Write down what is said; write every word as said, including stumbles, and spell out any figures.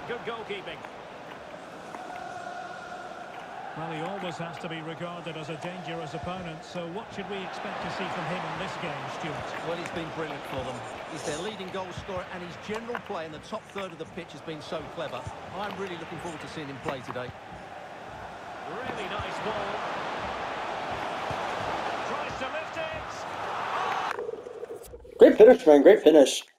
Good goalkeeping. Well, he always has to be regarded as a dangerous opponent, so what should we expect to see from him in this game, Stuart? Well, he's been brilliant for them. He's their leading goal scorer, and his general play in the top third of the pitch has been so clever. I'm really looking forward to seeing him play today. Really nice ball. Tries to lift it. Great finish, man. Great finish.